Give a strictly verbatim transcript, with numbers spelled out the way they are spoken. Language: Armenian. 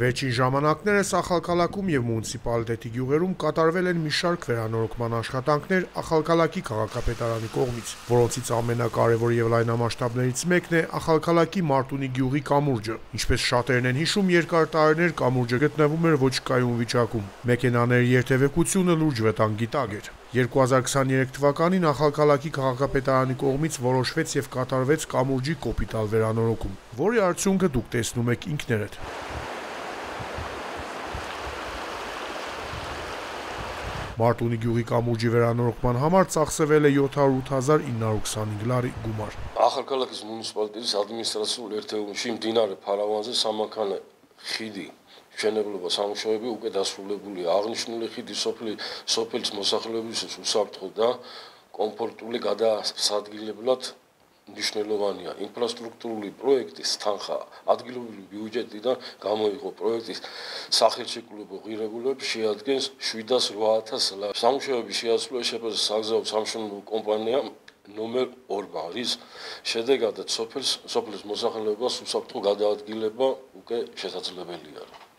Վերջին ժամանակներս Ախալքալաքում եւ մունիցիպալիտետի գյուղերում կատարվել են մի շարք վերանորոգման աշխատանքներ Ախալքալաքի քաղաքապետարանի կողմից, որոնցից ամենակարևոր եւ լայնամասշտաբներից մեկն է Ախալքալաքի Մարտունի գյուղի կամուրջը։ Ինչպես շատերն են հիշում, երկար տարիներ կամուրջը գտնվում էր ոչ կայուն վիճակում։ Մեքենաների երթևեկությունը լուրջ վտանգի տակ էր։ երկու հազար քսաներեք թվականին Ախալքալաքի քաղաքապետարանի կողմից որոշվեց եւ կատարվեց կամուրջի կոպիտալ վերանորոգում, որի արդյունքը դուք տեսնում եք ինքներդ։ Մարտունի գյուղի կամուրջի վերանորոգման համար ծախսվել է յոթ հարյուր ութ հազար ինը հարյուր քսանհինգ լարի գումար։ Ախալքալաքის մունիցիպալիտետის ადმინისტრაციულ ერთეულში მდინარე ფარავანზე სამანქანე ხიდი მშენებლობა სამუშაოები უკვე დასრულებულია. აღნიშნული ხიდი სოფლის მოსახლეობისთვის უსაფრთხო და კომფორტული გადასადგილებლად მნიშვნელოვანია. ინფრასტრუქტურული პროექტის თანხა ადგილობრივი ბიუჯეტიდან გამოიღო პროექტის სახელშეკრულებო ღირებულებას შეადგენს შვიდას რვა ათას ლარი. სამუშაოების შეასრულება შეფასეს საგზაო სამშენებლო კომპანიამ ნომერ ორმა, რის შედეგადაც სოფლის მოსახლეობას უსაფრთხო გადაადგილება უკვე შესაძლებელია.